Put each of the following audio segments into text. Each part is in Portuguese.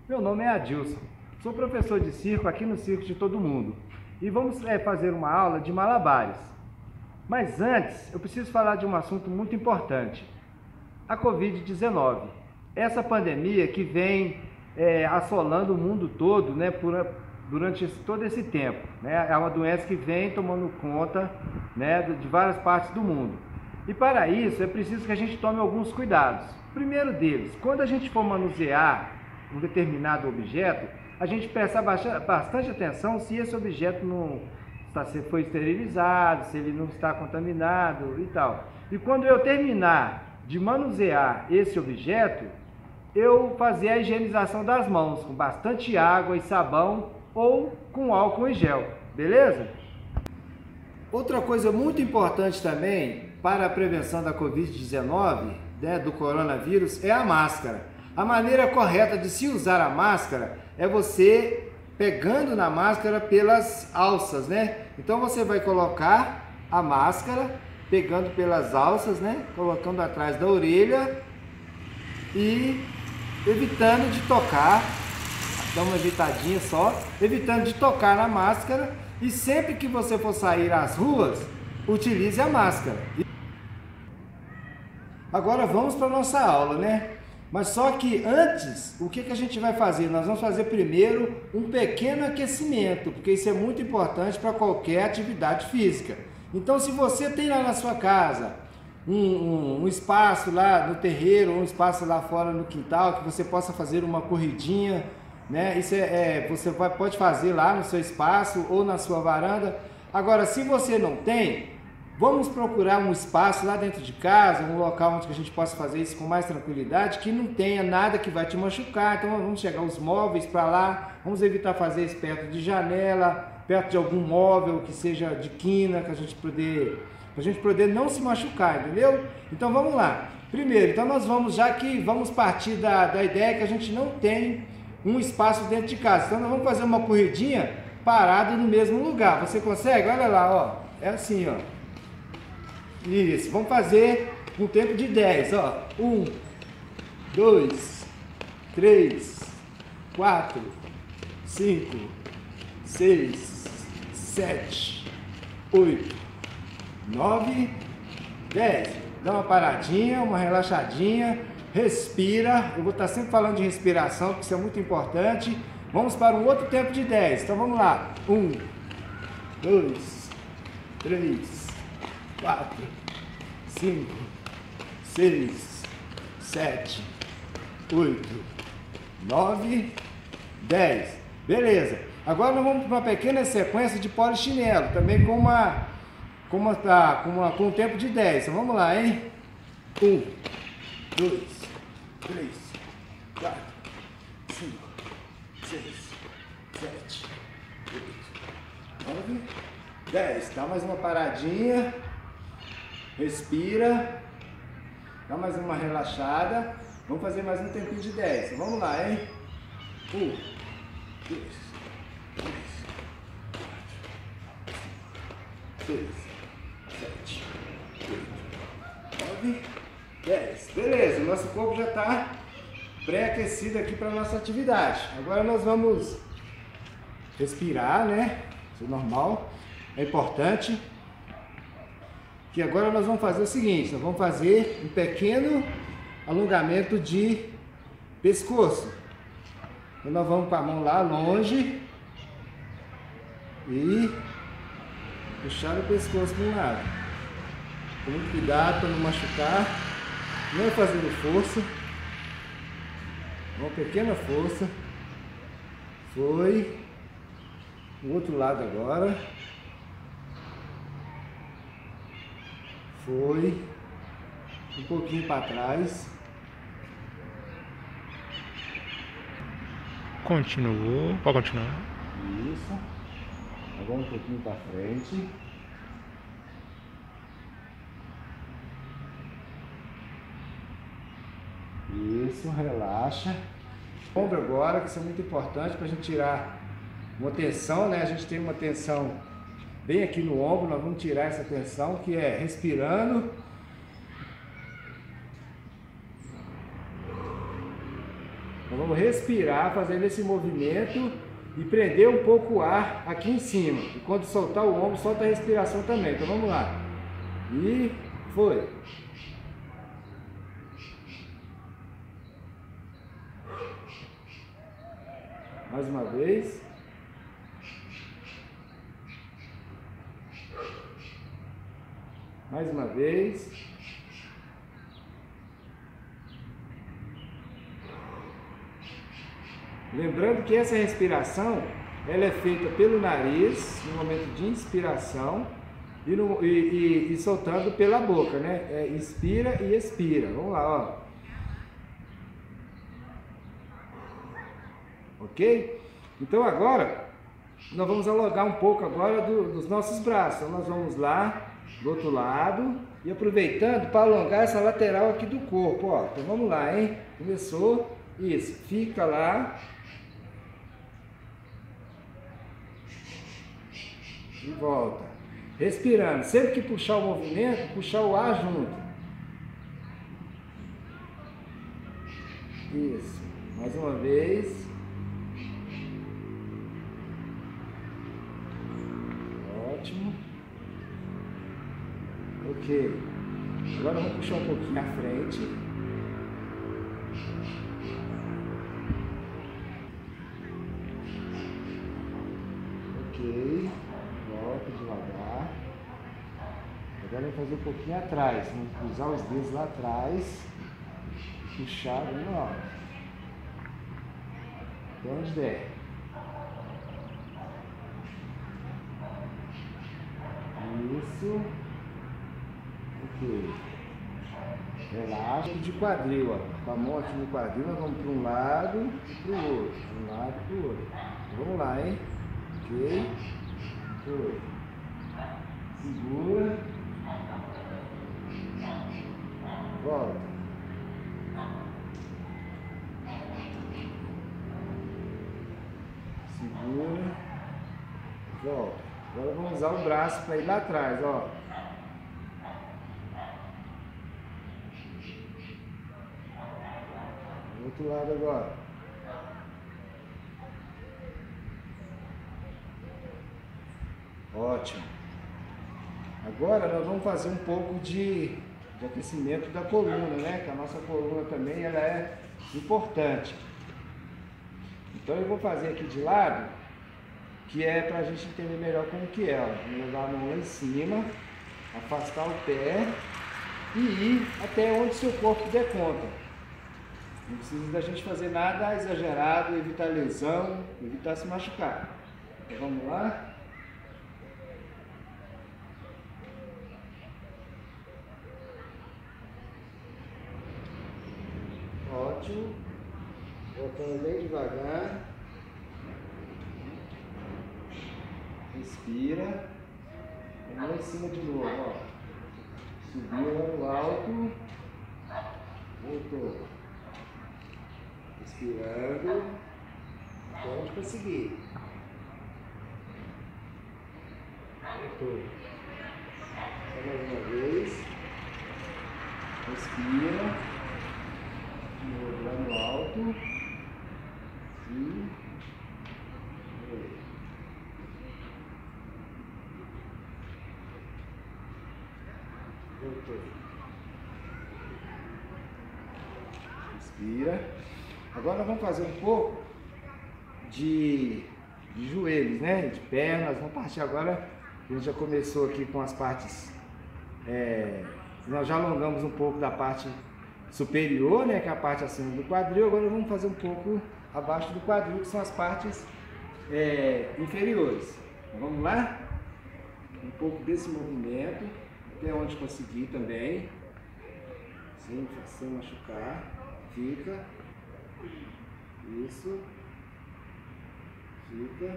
Meu nome é Adilson, sou professor de circo aqui no Circo de Todo Mundo e vamos fazer uma aula de malabares. Mas antes, eu preciso falar de um assunto muito importante, a Covid-19. Essa pandemia que vem assolando o mundo todo, né, durante todo esse tempo. Né? É uma doença que vem tomando conta, né, de várias partes do mundo. E para isso é preciso que a gente tome alguns cuidados. O primeiro deles, quando a gente for manusear um determinado objeto, a gente presta bastante atenção se esse objeto não foi esterilizado, se ele não está contaminado e tal. E quando eu terminar de manusear esse objeto, eu fazer a higienização das mãos com bastante água e sabão ou com álcool em gel, beleza? Outra coisa muito importante também para a prevenção da Covid-19, né, do coronavírus, é a máscara. A maneira correta de se usar a máscara é você pegando na máscara pelas alças, né? Então você vai colocar a máscara pegando pelas alças, né? Colocando atrás da orelha e evitando de tocar, dá uma evitadinha só, evitando de tocar na máscara, e sempre que você for sair às ruas, utilize a máscara. Agora vamos para a nossa aula, né? Mas só que antes, o que a gente vai fazer? Nós vamos fazer primeiro um pequeno aquecimento, porque isso é muito importante para qualquer atividade física. Então, se você tem lá na sua casa um espaço lá no terreiro, ou um espaço lá fora no quintal, que você possa fazer uma corridinha, né? Isso você pode fazer lá no seu espaço ou na sua varanda. Agora, se você não tem, vamos procurar um espaço lá dentro de casa, um local onde a gente possa fazer isso com mais tranquilidade, que não tenha nada que vai te machucar. Então vamos chegar os móveis para lá, vamos evitar fazer isso perto de janela, perto de algum móvel que seja de quina, que a gente poder não se machucar, entendeu? Então vamos lá. Primeiro, então nós vamos partir da ideia que a gente não tem um espaço dentro de casa. Então nós vamos fazer uma corridinha parado no mesmo lugar. Você consegue? Olha lá, ó. É assim, ó. Isso, vamos fazer um tempo de 10, ó. 1, 2, 3, 4, 5, 6, 7, 8, 9, 10. Dá uma paradinha, uma relaxadinha, respira. Eu vou estar sempre falando de respiração, porque isso é muito importante. Vamos para um outro tempo de 10. Então vamos lá. 1, 2, 3, 4, 5, 6, 7, 8, 9, 10. Beleza. Agora nós vamos para uma pequena sequência de polichinelo, também com um tempo de 10. Então vamos lá, hein? 1, 2, 3, 4, 5, 6, 7, 8, 9, 10. Dá mais uma paradinha. Respira, dá mais uma relaxada. Vamos fazer mais um tempinho de 10. Vamos lá, hein? 1, 2, 3, 4, 5, 6, 7, 8, 9, 10. Beleza, o nosso corpo já está pré-aquecido aqui para a nossa atividade. Agora nós vamos respirar, né? Isso é normal, é importante. Que agora nós vamos fazer o seguinte, nós vamos fazer um pequeno alongamento de pescoço. Então nós vamos com a mão lá longe e puxar o pescoço para um lado. Com muito cuidado para não machucar, não fazendo força. Uma pequena força. Foi. O outro lado agora. Foi. Um pouquinho para trás. Continuou. Pode continuar. Isso. Agora um pouquinho para frente. Isso, relaxa. Ombro agora, que isso é muito importante para a gente tirar uma tensão, né? A gente tem uma tensão bem aqui no ombro, nós vamos tirar essa tensão, que é respirando. Nós vamos respirar, fazendo esse movimento e prender um pouco o ar aqui em cima. E quando soltar o ombro, solta a respiração também. Então vamos lá. E foi. Mais uma vez. Mais uma vez. Lembrando que essa respiração, ela é feita pelo nariz, no momento de inspiração, e soltando pela boca, né? Inspira e expira. Vamos lá, ó. Ok? Então agora, nós vamos alongar um pouco agora dos nossos braços. Então nós vamos lá, do outro lado, e aproveitando para alongar essa lateral aqui do corpo, ó. Então vamos lá, hein? Começou, isso, fica lá. E volta. Respirando. Sempre que puxar o movimento, puxar o ar junto. Isso. Mais uma vez. Ótimo. Ok. Agora vamos puxar um pouquinho à frente. Ok. Volta devagar. Agora vamos fazer um pouquinho atrás. Vamos cruzar os dedos lá atrás. Puxar bem alto. Até onde der. Isso. Ok. Relaxa de quadril, ó. Com a mão aqui no quadril, nós vamos para um lado e para o outro. Um lado e para o outro. Vamos lá, hein? Ok. Foi. Segura. Volta. Segura. Volta. Agora vamos usar o braço para ir lá atrás, ó. Do outro lado agora. Ótimo. Agora nós vamos fazer um pouco de aquecimento da coluna, né? Que a nossa coluna também ela é importante. Então eu vou fazer aqui de lado, que é para a gente entender melhor como que é. Ó. Vou levar a mão lá em cima, afastar o pé e ir até onde seu corpo der conta. Não precisa da gente fazer nada exagerado, evitar lesão, evitar se machucar. Então vamos lá. Ótimo. Voltando bem devagar. Respira. Vamos lá em cima de novo, ó. Subiu lá no alto. Voltou. Respirando. Pode conseguir. Voltou. Só mais uma vez. Respira. De novo lá no alto. E voltou. Respira. Agora vamos fazer um pouco de joelhos, né? De pernas. Vamos partir agora. A gente já começou aqui com as partes. Nós já alongamos um pouco da parte superior, né, que é a parte acima do quadril. Agora vamos fazer um pouco abaixo do quadril, que são as partes inferiores. Então, vamos lá? Um pouco desse movimento, até onde conseguir também, sem machucar. Fica. Isso. Fica.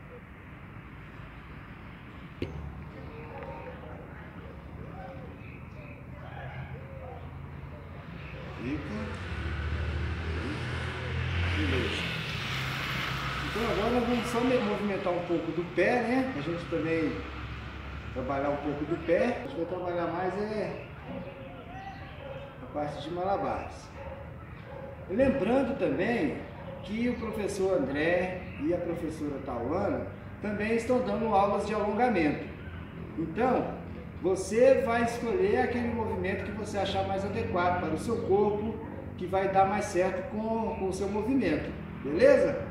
Beleza. Então agora nós vamos só movimentar um pouco do pé, né? A gente também trabalhar um pouco do pé. A gente vai trabalhar mais a parte de malabares. Lembrando também que o professor André e a professora Tauana também estão dando aulas de alongamento. Então, você vai escolher aquele movimento que você achar mais adequado para o seu corpo, que vai dar mais certo com o seu movimento, beleza?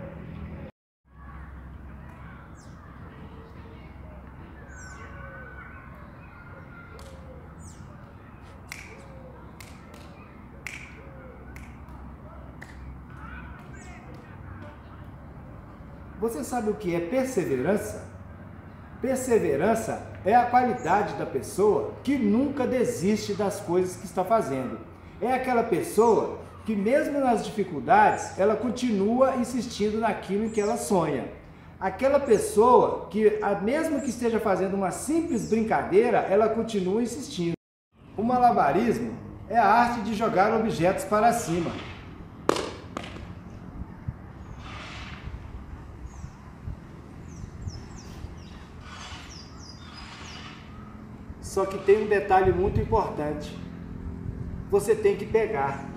Você sabe o que é perseverança? Perseverança é a qualidade da pessoa que nunca desiste das coisas que está fazendo. É aquela pessoa que mesmo nas dificuldades, ela continua insistindo naquilo em que ela sonha. Aquela pessoa que, mesmo que esteja fazendo uma simples brincadeira, ela continua insistindo. O malabarismo é a arte de jogar objetos para cima. Só que tem um detalhe muito importante. Você tem que pegar.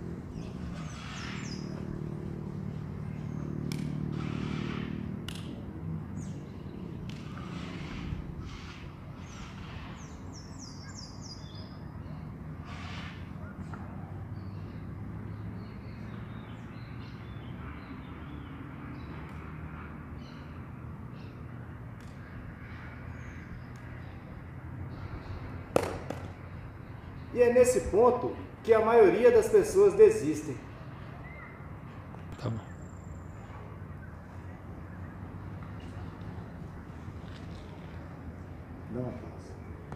E é nesse ponto que a maioria das pessoas desistem. Tá bom. Dá uma pausa.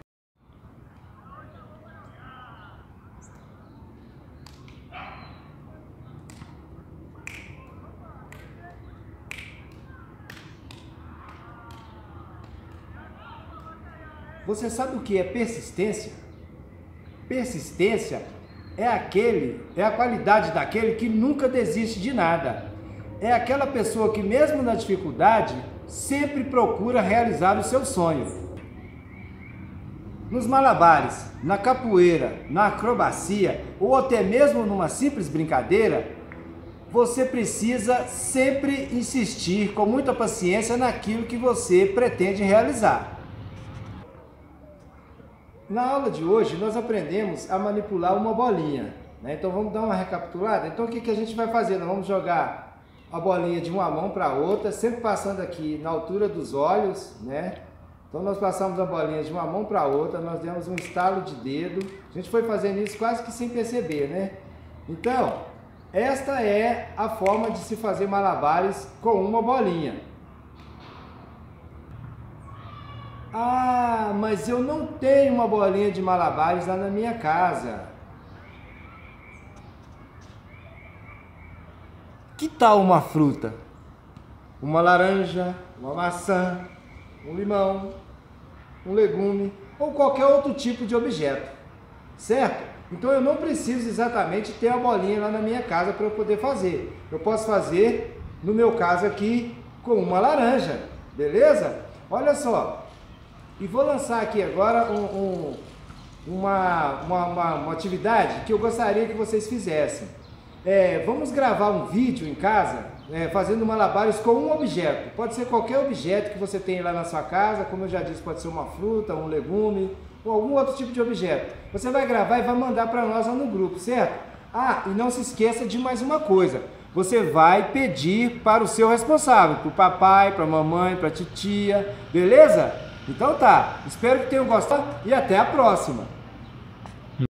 Você sabe o que é persistência? Persistência é a qualidade daquele que nunca desiste de nada. É aquela pessoa que mesmo na dificuldade sempre procura realizar o seu sonho. Nos malabares, na capoeira, na acrobacia ou até mesmo numa simples brincadeira, você precisa sempre insistir com muita paciência naquilo que você pretende realizar. Na aula de hoje, nós aprendemos a manipular uma bolinha, né? Então vamos dar uma recapitulada? Então o que a gente vai fazer? Nós vamos jogar a bolinha de uma mão para a outra, sempre passando aqui na altura dos olhos, né? Então nós passamos a bolinha de uma mão para a outra, nós demos um estalo de dedo, a gente foi fazendo isso quase que sem perceber, né? Então, esta é a forma de se fazer malabares com uma bolinha. Ah, mas eu não tenho uma bolinha de malabares lá na minha casa. Que tal uma fruta? Uma laranja, uma maçã, um limão, um legume ou qualquer outro tipo de objeto, certo? Então eu não preciso exatamente ter a bolinha lá na minha casa para eu poder fazer. Eu posso fazer, no meu caso aqui, com uma laranja, beleza? Olha só. E vou lançar aqui agora uma atividade que eu gostaria que vocês fizessem. Vamos gravar um vídeo em casa, fazendo malabares com um objeto. Pode ser qualquer objeto que você tenha lá na sua casa, como eu já disse, pode ser uma fruta, um legume, ou algum outro tipo de objeto. Você vai gravar e vai mandar para nós lá no grupo, certo? Ah, e não se esqueça de mais uma coisa. Você vai pedir para o seu responsável, para o papai, para a mamãe, para a titia, beleza? Então tá, espero que tenham gostado e até a próxima!